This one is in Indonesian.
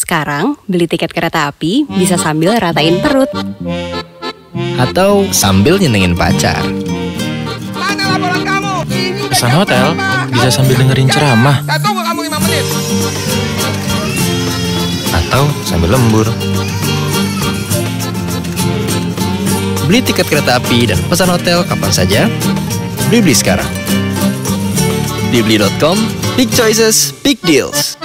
Sekarang, beli tiket kereta api bisa sambil ratain perut. Atau sambil nyenengin pacar. Mana laporan kamu? Pesan hotel bisa sambil dengerin ceramah. Saya tunggu kamu 5 menit. Atau sambil lembur. Beli tiket kereta api dan pesan hotel kapan saja. Beli sekarang. Di Beli.com, big choices, big deals.